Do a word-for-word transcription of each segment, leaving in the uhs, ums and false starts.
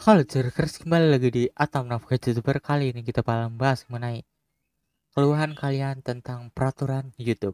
Halo Jerkers, kembali lagi di Atom Navigasi YouTuber. Kali ini kita bakal bahas mengenai keluhan kalian tentang peraturan YouTube.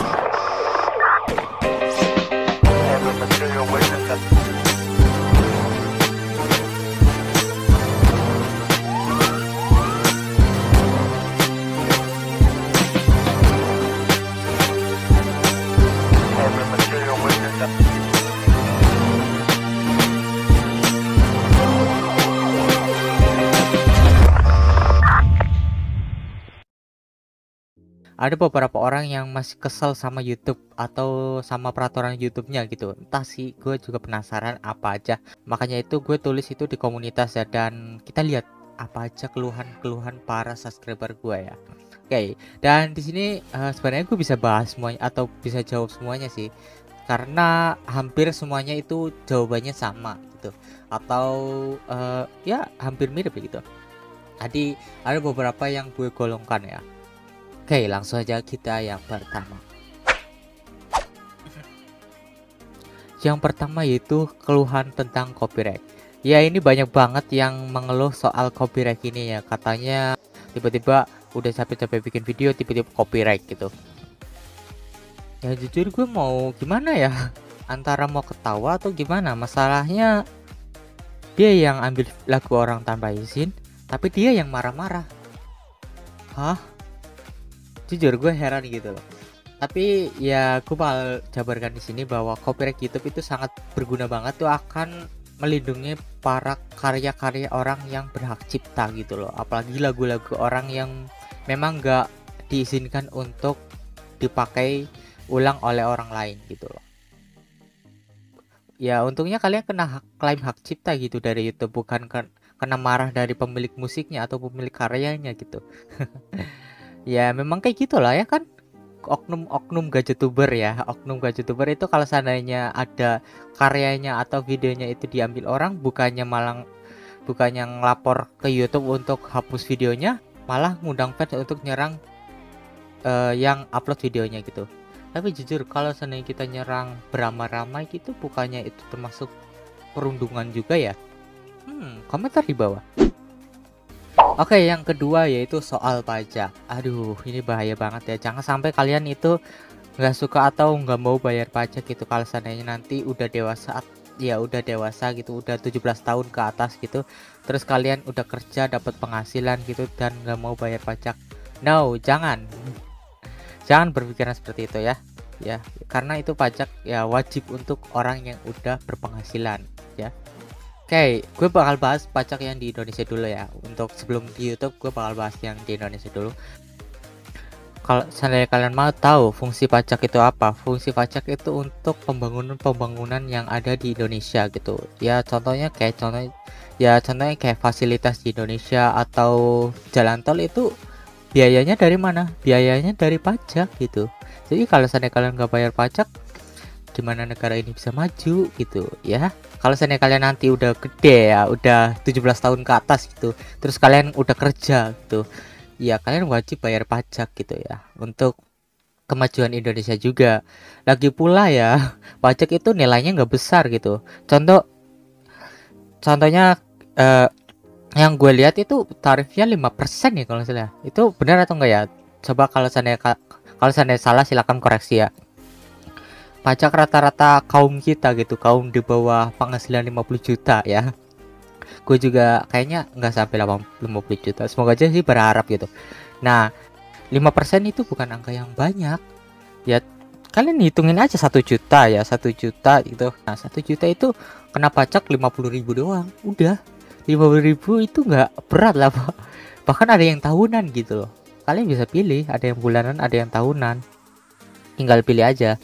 Ada beberapa orang yang masih kesel sama YouTube atau sama peraturan YouTube-nya gitu. Entah sih, gue juga penasaran apa aja. Makanya itu gue tulis itu di komunitas ya, dan kita lihat apa aja keluhan-keluhan para subscriber gue ya. Oke, dan di sini uh, sebenarnya gue bisa bahas semuanya atau bisa jawab semuanya sih, karena hampir semuanya itu jawabannya sama gitu, atau uh, ya hampir mirip gitu. Tadi ada beberapa yang gue golongkan ya. Oke, langsung aja kita yang pertama. Yang pertama yaitu keluhan tentang copyright. Ya, ini banyak banget yang mengeluh soal copyright ini ya. Katanya tiba-tiba udah capek-capek bikin video, tiba-tiba copyright gitu. Ya jujur gue mau gimana ya? Antara mau ketawa atau gimana? Masalahnya dia yang ambil lagu orang tanpa izin, tapi dia yang marah-marah. Hah? Jujur gue heran gitu loh. Tapi ya gue bakal jabarkan di sini bahwa copyright YouTube itu sangat berguna banget tuh, akan melindungi para karya-karya orang yang berhak cipta gitu loh. Apalagi lagu-lagu orang yang memang gak diizinkan untuk dipakai ulang oleh orang lain gitu loh. Ya untungnya kalian kena hak, klaim hak cipta gitu dari YouTube, bukan kena marah dari pemilik musiknya atau pemilik karyanya gitu. Ya memang kayak gitulah ya kan, oknum-oknum gadgetuber ya. Oknum gadgetuber itu kalau seandainya ada karyanya atau videonya itu diambil orang, bukannya malah bukannya ngelapor ke YouTube untuk hapus videonya, malah ngundang fans untuk nyerang uh, yang upload videonya gitu. Tapi jujur kalau seandainya kita nyerang beramai-ramai gitu, bukannya itu termasuk perundungan juga ya? Hmm, komentar di bawah. Oke, yang kedua yaitu soal pajak. Aduh, ini bahaya banget ya. Jangan sampai kalian itu nggak suka atau nggak mau bayar pajak gitu. Kalau seandainya nanti udah dewasa, ya udah dewasa gitu, udah tujuh belas tahun ke atas gitu. Terus kalian udah kerja, dapat penghasilan gitu, dan nggak mau bayar pajak. No, jangan. Jangan berpikiran seperti itu ya. Ya, karena itu pajak ya wajib untuk orang yang udah berpenghasilan ya. Oke, okay, gue bakal bahas pajak yang di Indonesia dulu ya. Untuk sebelum di YouTube, gue bakal bahas yang di Indonesia dulu. Kalau seandainya kalian mau tahu fungsi pajak itu apa, fungsi pajak itu untuk pembangunan-pembangunan yang ada di Indonesia gitu. Ya contohnya kayak contoh, ya contohnya kayak fasilitas di Indonesia atau jalan tol itu biayanya dari mana? Biayanya dari pajak gitu. Jadi kalau seandainya kalian nggak bayar pajak, gimana negara ini bisa maju gitu ya. Kalau seandainya kalian nanti udah gede ya, udah tujuh belas tahun ke atas gitu, terus kalian udah kerja gitu, ya kalian wajib bayar pajak gitu ya, untuk kemajuan Indonesia juga. Lagi pula ya, pajak itu nilainya nggak besar gitu. Contoh contohnya eh, yang gue lihat itu tarifnya lima persen ya kalau salah. Itu benar atau enggak ya? Coba kalau seandainya kalau seandainya salah silakan koreksi ya. Pajak rata-rata kaum kita gitu, kaum di bawah penghasilan lima puluh juta ya. Gue juga kayaknya nggak sampai lima puluh juta, semoga aja sih, berharap gitu. Nah, lima persen itu bukan angka yang banyak ya. Kalian hitungin aja satu juta ya, satu juta gitu. Nah, satu juta itu kena pajak lima puluh ribu doang. Udah, lima puluh ribu itu nggak berat lah, Pak. Bahkan ada yang tahunan gitu loh. Kalian bisa pilih, ada yang bulanan, ada yang tahunan. Tinggal pilih aja.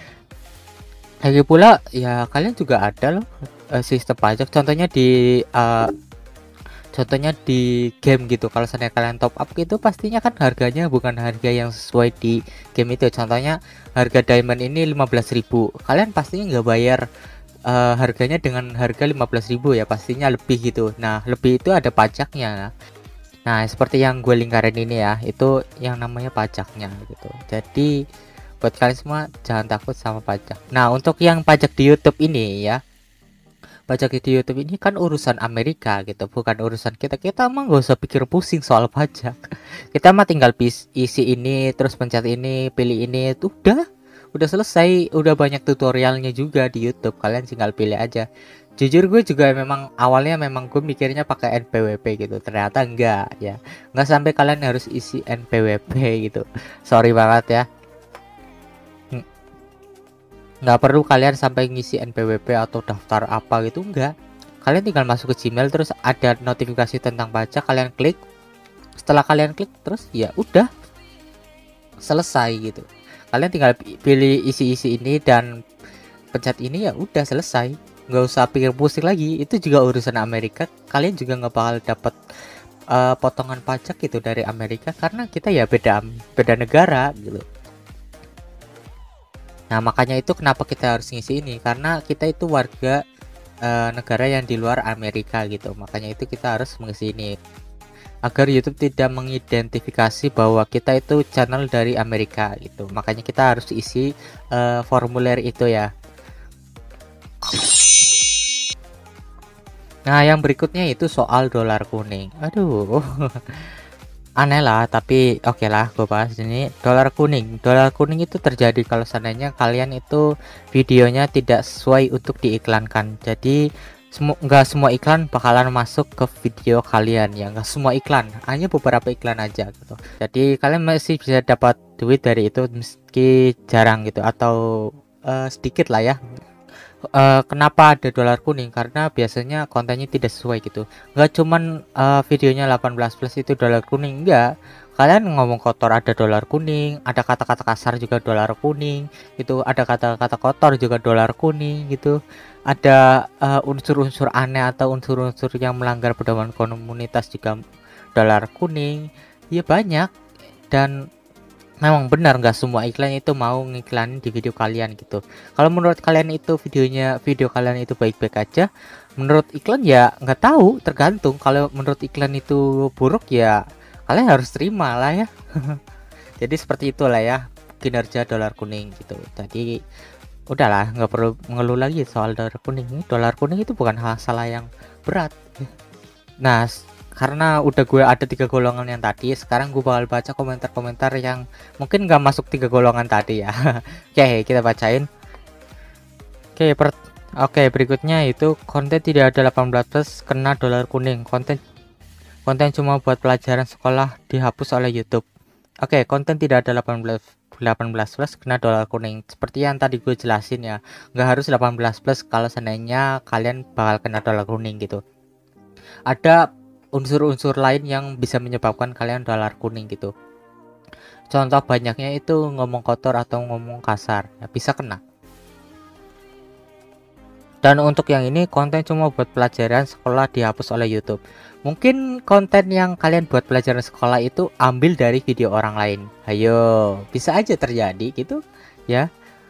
Lagi pula ya kalian juga ada loh uh, sistem pajak, contohnya di uh, contohnya di game gitu. Kalau seandainya kalian top up gitu, pastinya kan harganya bukan harga yang sesuai di game itu. Contohnya harga diamond ini lima belas ribu, kalian pastinya nggak bayar uh, harganya dengan harga lima belas ribu ya, pastinya lebih gitu. Nah, lebih itu ada pajaknya. Nah, seperti yang gue lingkarin ini ya, itu yang namanya pajaknya gitu. Jadi buat kalian semua jangan takut sama pajak. Nah, untuk yang pajak di YouTube ini ya, pajak di YouTube ini kan urusan Amerika gitu, bukan urusan kita. Kita mah nggak usah pikir pusing soal pajak. Kita mah tinggal pis- isi ini, terus pencet ini, pilih ini, itu udah, udah selesai. Udah banyak tutorialnya juga di YouTube. Kalian tinggal pilih aja. Jujur gue juga memang awalnya memang gue mikirnya pakai N P W P gitu. Ternyata enggak ya. Nggak sampai kalian harus isi N P W P gitu. Sorry banget ya. Nggak perlu kalian sampai ngisi N P W P atau daftar apa gitu, enggak. Kalian tinggal masuk ke Gmail, terus ada notifikasi tentang pajak, kalian klik. Setelah kalian klik terus ya udah selesai gitu. Kalian tinggal pilih isi-isi ini dan pencet ini, ya udah selesai. Nggak usah pikir pusing lagi. Itu juga urusan Amerika. Kalian juga nggak bakal dapat uh, potongan pajak gitu dari Amerika, karena kita ya beda beda negara gitu. Nah, makanya itu kenapa kita harus ngisi ini, karena kita itu warga e, negara yang di luar Amerika gitu. Makanya itu kita harus mengisi ini agar YouTube tidak mengidentifikasi bahwa kita itu channel dari Amerika gitu. Makanya kita harus isi e, formulir itu ya. Nah, yang berikutnya itu soal dolar kuning. Aduh. Aneh lah, tapi oke okay lah, gue bahas ini. Dolar kuning dolar kuning itu terjadi kalau seandainya kalian itu videonya tidak sesuai untuk diiklankan. Jadi semu nggak semua iklan bakalan masuk ke video kalian ya, nggak semua iklan, hanya beberapa iklan aja gitu. Jadi kalian masih bisa dapat duit dari itu meski jarang gitu, atau uh, sedikit lah ya. Uh, kenapa ada dolar kuning? Karena biasanya kontennya tidak sesuai gitu. Nggak cuman uh, videonya delapan belas plus itu dolar kuning, enggak. Kalian ngomong kotor ada dolar kuning, ada kata-kata kasar juga dolar kuning, itu ada kata-kata kotor juga dolar kuning gitu. Ada unsur-unsur uh, aneh atau unsur-unsur yang melanggar pedoman komunitas juga dolar kuning. Ya banyak, dan memang benar nggak semua iklan itu mau ngiklanin di video kalian gitu. Kalau menurut kalian itu videonya video kalian itu baik-baik aja, menurut iklan ya nggak tahu, tergantung. Kalau menurut iklan itu buruk ya kalian harus terima lah ya. Jadi seperti itulah ya kinerja dolar kuning gitu. Jadi udahlah, nggak perlu mengeluh lagi soal dolar kuning. Dolar kuning itu bukan hal salah yang berat. Nah, karena udah gue ada tiga golongan yang tadi, sekarang gue bakal baca komentar-komentar yang mungkin gak masuk tiga golongan tadi ya. Oke, kita bacain. Oke, per Oke, berikutnya itu konten tidak ada delapan belas plus kena dolar kuning. Konten konten cuma buat pelajaran sekolah dihapus oleh YouTube. Oke, konten tidak ada delapan belas plus kena dolar kuning. Seperti yang tadi gue jelasin ya, nggak harus delapan belas plus kalau seandainya kalian bakal kena dolar kuning gitu. Ada unsur-unsur lain yang bisa menyebabkan kalian dolar kuning gitu. Contoh banyaknya itu ngomong kotor atau ngomong kasar, ya bisa kena. Dan untuk yang ini konten cuma buat pelajaran sekolah dihapus oleh YouTube. Mungkin konten yang kalian buat pelajaran sekolah itu ambil dari video orang lain. Ayo, bisa aja terjadi gitu ya.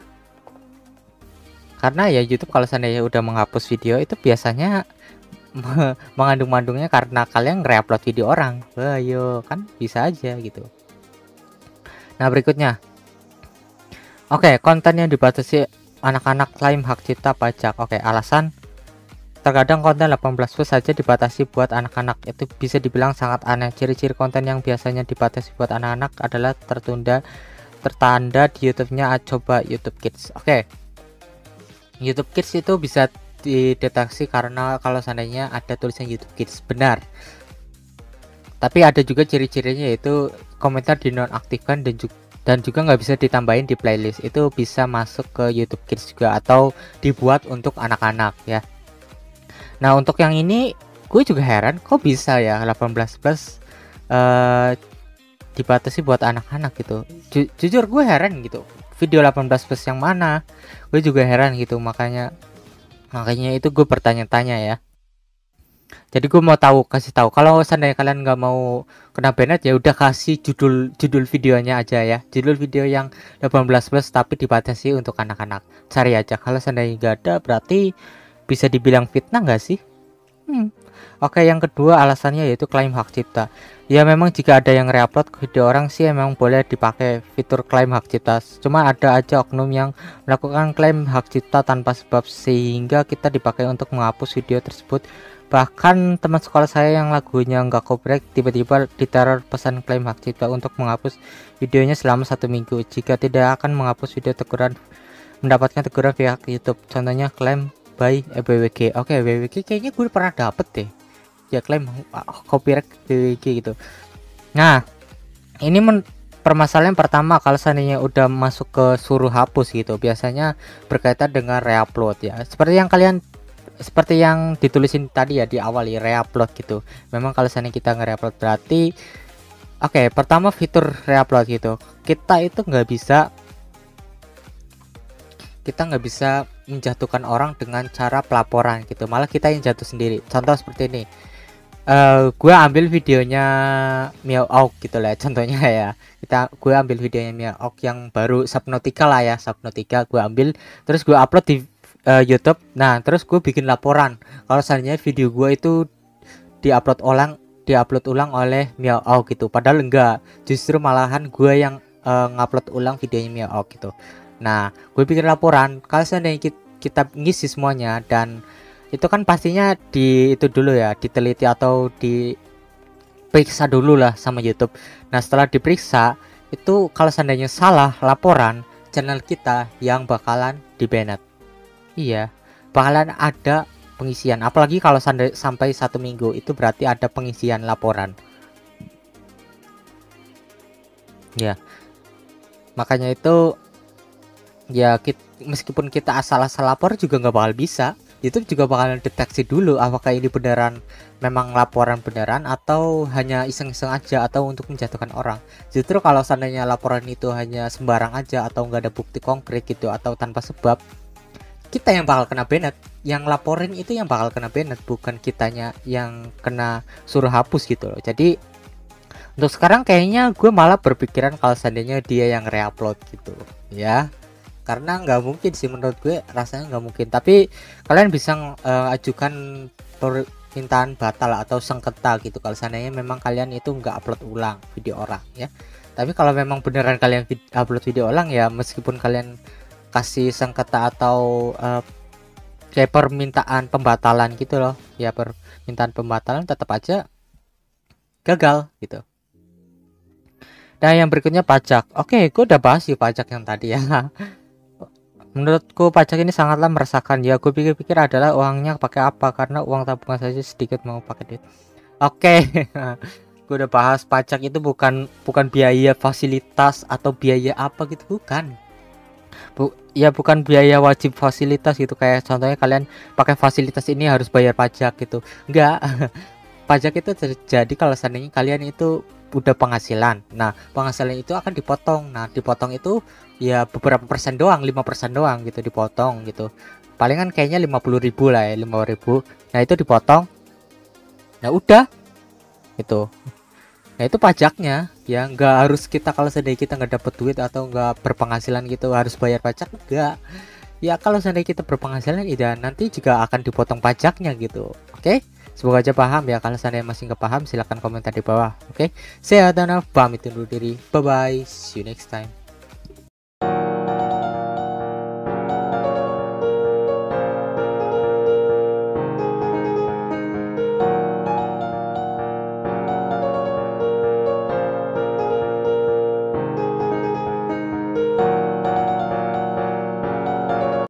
Karena ya YouTube kalau seandainya udah menghapus video itu biasanya mengandung-mandungnya karena kalian nge-upload video orang. Ayo, kan bisa aja gitu. Nah, berikutnya. Oke, konten yang dibatasi anak-anak klaim hak cipta pajak. Oke, alasan terkadang konten delapan belas plus saja dibatasi buat anak-anak. Itu bisa dibilang sangat aneh. Ciri-ciri konten yang biasanya dibatasi buat anak-anak adalah tertunda tertanda di YouTube-nya coba YouTube Kids. Oke. YouTube Kids itu bisa dideteksi karena kalau seandainya ada tulisan YouTube Kids, benar. Tapi ada juga ciri-cirinya, yaitu komentar dinonaktifkan dan juga dan juga nggak bisa ditambahin di playlist. Itu bisa masuk ke YouTube Kids juga atau dibuat untuk anak-anak ya. Nah, untuk yang ini gue juga heran kok bisa ya delapan belas plus uh, dibatasi buat anak-anak gitu. Ju jujur gue heran gitu. Video delapan belas plus yang mana? Gue juga heran gitu, makanya Makanya itu gue bertanya-tanya ya. Jadi gue mau tahu, kasih tahu. Kalau seandainya kalian nggak mau kena banned, ya udah kasih judul judul videonya aja ya. Judul video yang delapan belas plus tapi dibatasi untuk anak-anak. Cari aja. Kalau seandainya nggak ada, berarti bisa dibilang fitnah nggak sih? Hmm. Oke, yang kedua alasannya yaitu klaim hak cipta. Ya memang jika ada yang reupload video orang sih emang boleh dipakai fitur klaim hak cipta. Cuma ada aja oknum yang melakukan klaim hak cipta tanpa sebab sehingga kita dipakai untuk menghapus video tersebut. Bahkan teman sekolah saya yang lagunya nggak copyright tiba-tiba diteror pesan klaim hak cipta untuk menghapus videonya selama satu minggu. Jika tidak akan menghapus video teguran mendapatkan teguran pihak YouTube. Contohnya klaim by B W G. Oke, B W G kayaknya gue pernah dapet deh. Ya klaim copyright B W G gitu. Nah, ini men permasalahan pertama kalau seandainya udah masuk ke suruh hapus gitu, biasanya berkaitan dengan reupload ya. Seperti yang kalian seperti yang ditulisin tadi ya di awal ya, reupload gitu. Memang kalau seandainya kita nge-reupload berarti oke, okay, pertama fitur reupload gitu. Kita itu nggak bisa kita nggak bisa menjatuhkan orang dengan cara pelaporan gitu, malah kita yang jatuh sendiri. Contoh seperti ini, uh, gue ambil videonya Miao Auk gitu lah contohnya ya, kita gue ambil videonya Miao Auk yang baru Subnautica lah ya, Subnautica gue ambil terus gue upload di uh, YouTube. Nah terus gue bikin laporan kalau seandainya video gue itu diupload ulang diupload ulang oleh Miao Auk gitu, padahal enggak, justru malahan gue yang uh, ngupload ulang videonya Miao Auk gitu. Nah, gue bikin laporan kalau seandainya kita ngisi semuanya, dan itu kan pastinya di itu dulu ya, diteliti atau diperiksa dulu lah sama YouTube. Nah, setelah diperiksa itu kalau seandainya salah laporan, channel kita yang bakalan di-banned. Iya, bakalan ada pengisian. Apalagi kalau sampai satu minggu itu berarti ada pengisian laporan. Ya, makanya itu ya kita, meskipun kita asal-asal lapor juga nggak bakal bisa. YouTube juga bakalan deteksi dulu apakah ini beneran memang laporan beneran atau hanya iseng-iseng aja atau untuk menjatuhkan orang. Justru kalau seandainya laporan itu hanya sembarang aja atau nggak ada bukti konkret gitu atau tanpa sebab, kita yang bakal kena banned. Yang laporin itu yang bakal kena banned, bukan kitanya yang kena suruh hapus gitu loh. Jadi untuk sekarang kayaknya gue malah berpikiran kalau seandainya dia yang reupload gitu ya, karena nggak mungkin sih menurut gue, rasanya nggak mungkin. Tapi kalian bisa uh, ajukan permintaan batal atau sengketa gitu kalau seandainya memang kalian itu nggak upload ulang video orang ya. Tapi kalau memang beneran kalian vid upload video ulang ya, meskipun kalian kasih sengketa atau uh, kayak permintaan pembatalan gitu loh ya, permintaan pembatalan tetap aja gagal gitu. Nah yang berikutnya pajak. Oke, gue udah bahas sih pajak yang tadi ya. Menurutku pajak ini sangatlah meresahkan ya. Gue pikir-pikir adalah uangnya pakai apa, karena uang tabungan saja sedikit mau pakai duit. Oke, gue udah bahas pajak itu bukan bukan biaya fasilitas atau biaya apa gitu, bukan. Bu, ya bukan biaya wajib fasilitas gitu, kayak contohnya kalian pakai fasilitas ini harus bayar pajak gitu. Enggak. Pajak itu terjadi kalau seandainya kalian itu udah penghasilan. Nah, penghasilan itu akan dipotong. Nah, dipotong itu ya beberapa persen doang, lima persen doang gitu dipotong gitu. Palingan kayaknya lima puluh ribu lah ya, lima puluh ribu. Nah, itu dipotong. Nah, udah. Itu. Nah, itu pajaknya. Ya, nggak harus kita kalau seandainya kita nggak dapet duit atau nggak berpenghasilan gitu harus bayar pajak, enggak. Ya, kalau seandainya kita berpenghasilan ya nanti juga akan dipotong pajaknya gitu. Oke? Semoga aja paham ya. Kalau seandainya masih nggak paham silahkan komentar di bawah. Oke, saya Adana pamit undur diri, bye bye, see you next time.